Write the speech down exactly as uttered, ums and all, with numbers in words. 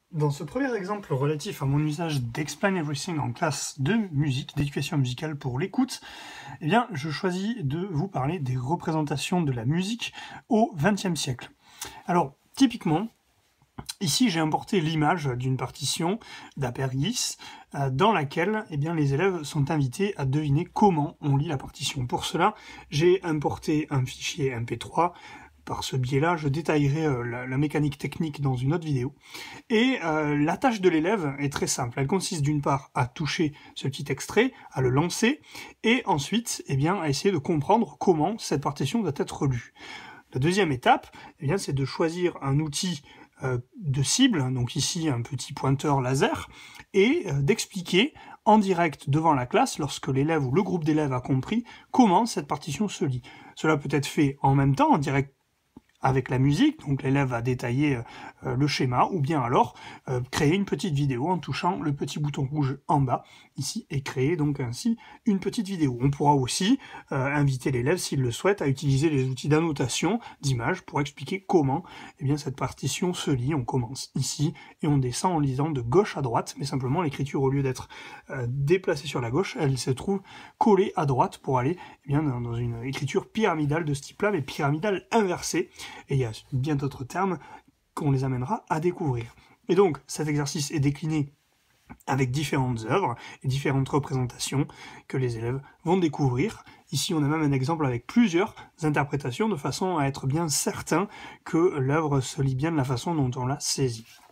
Dans ce premier exemple relatif à mon usage d'Explain Everything en classe de musique, d'éducation musicale pour l'écoute, eh bien, je choisis de vous parler des représentations de la musique au vingtième siècle. Alors, typiquement, ici j'ai importé l'image d'une partition d'Apergis euh, dans laquelle eh bien, les élèves sont invités à deviner comment on lit la partition. Pour cela, j'ai importé un fichier M P trois. Par ce biais-là, je détaillerai euh, la, la mécanique technique dans une autre vidéo. Et euh, la tâche de l'élève est très simple. Elle consiste d'une part à toucher ce petit extrait, à le lancer, et ensuite eh bien, à essayer de comprendre comment cette partition doit être lue. La deuxième étape, eh bien, c'est de choisir un outil euh, de cible, donc ici un petit pointeur laser, et euh, d'expliquer en direct devant la classe, lorsque l'élève ou le groupe d'élèves a compris, comment cette partition se lit. Cela peut être fait en même temps, en direct avec la musique, donc l'élève va détailler euh, le schéma, ou bien alors euh, créer une petite vidéo en touchant le petit bouton rouge en bas, ici, et créer donc ainsi une petite vidéo. On pourra aussi euh, inviter l'élève, s'il le souhaite, à utiliser les outils d'annotation d'image pour expliquer comment eh bien, cette partition se lit. On commence ici, et on descend en lisant de gauche à droite, mais simplement l'écriture, au lieu d'être euh, déplacée sur la gauche, elle se trouve collée à droite pour aller eh bien, dans, dans une écriture pyramidale de ce type-là, mais pyramidale inversée. Et il y a bien d'autres termes qu'on les amènera à découvrir. Et donc, cet exercice est décliné avec différentes œuvres et différentes représentations que les élèves vont découvrir. Ici, on a même un exemple avec plusieurs interprétations de façon à être bien certain que l'œuvre se lit bien de la façon dont on l'a saisie.